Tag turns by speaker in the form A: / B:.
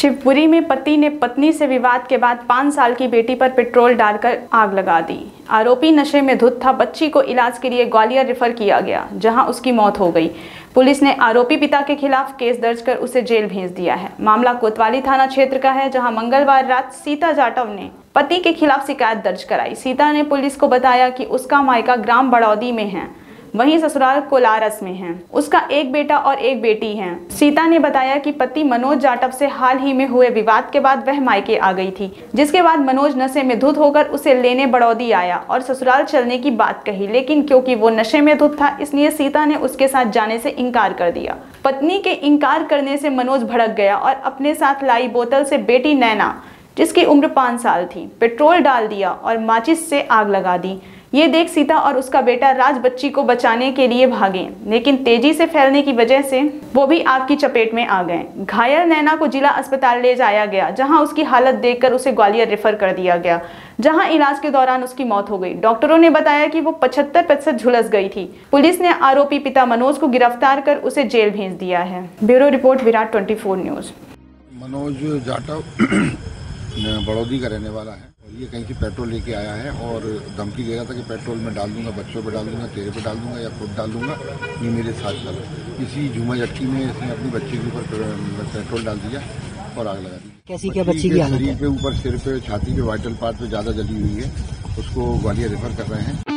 A: शिवपुरी में पति ने पत्नी से विवाद के बाद 5 साल की बेटी पर पेट्रोल डालकर आग लगा दी। आरोपी नशे में धुत था। बच्ची को इलाज के लिए ग्वालियर रेफर किया गया, जहां उसकी मौत हो गई। पुलिस ने आरोपी पिता के खिलाफ केस दर्ज कर उसे जेल भेज दिया है। मामला कोतवाली थाना क्षेत्र का है, जहां मंगलवार रात सीता जाटव ने पति के खिलाफ शिकायत दर्ज कराई। सीता ने पुलिस को बताया कि उसका मायका ग्राम बड़ौदी में है, वहीं ससुराल कोलारस में है। उसका एक बेटा और एक बेटी है। सीता ने बताया कि पति मनोज जाटव से हाल ही में हुए विवाद के बाद वह मायके आ गई थी, जिसके बाद मनोज नशे में धुत होकर उसे लेने बड़ौदी आया और ससुराल चलने की बात कही, लेकिन क्योंकि वो नशे में धुत था, इसलिए सीता ने उसके साथ जाने से इनकार कर दिया। पत्नी के इनकार करने से मनोज भड़क गया और अपने साथ लाई बोतल से बेटी नैना, जिसकी उम्र 5 साल थी, पेट्रोल डाल दिया और माचिस से आग लगा दी। ये देख सीता और उसका बेटा राज बच्ची को बचाने के लिए भागे, लेकिन तेजी से फैलने की वजह से वो भी आग की चपेट में आ गए। घायल नैना को जिला अस्पताल ले जाया गया, जहां उसकी हालत देखकर उसे ग्वालियर रेफर कर दिया गया, जहां इलाज के दौरान उसकी मौत हो गई। डॉक्टरों ने बताया कि वो 75% झुलस गई थी। पुलिस ने आरोपी पिता मनोज को गिरफ्तार कर उसे जेल भेज दिया है। Bureau report, Virat 24 news.
B: Manoj Jatav Badaudi का रहने वाला है और ये कहीं से पेट्रोल लेके आया है और धमकी दे रहा था कि पेट्रोल में डाल दूंगा, बच्चों पे डाल दूंगा, तेरे पे डाल दूंगा या खुद डाल दूंगा, ये मेरे साथ चलो। इसी झूमा झटकी में इसने अपनी बच्ची के ऊपर पेट्रोल डाल दिया और आग लगा दी।
C: कैसी क्या बच्ची की हालत है?
B: शरीर पे, ऊपर सिर पे, छाती पे, वाइटल पार्ट पे ज़्यादा जली हुई है। उसको ग्वालियर रेफर कर रहे हैं।